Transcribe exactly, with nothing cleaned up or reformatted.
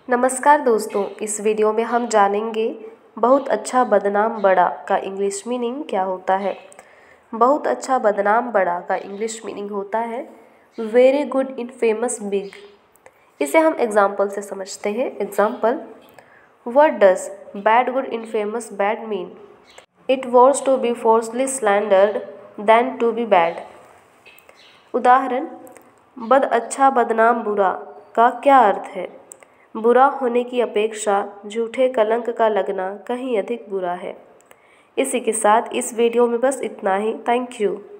नमस्कार दोस्तों, इस वीडियो में हम जानेंगे बहुत अच्छा बदनाम बड़ा का इंग्लिश मीनिंग क्या होता है। बहुत अच्छा बदनाम बड़ा का इंग्लिश मीनिंग होता है very good in famous big. इसे हम एग्जाम्पल से समझते हैं। Example, what does bad good in famous bad mean? It was to be forcibly slandered than to be bad. उदाहरण, बद अच्छा बदनाम बुरा का क्या अर्थ है? बुरा होने की अपेक्षा झूठे कलंक का लगना कहीं अधिक बुरा है। इसी के साथ इस वीडियो में बस इतना ही। Thank you.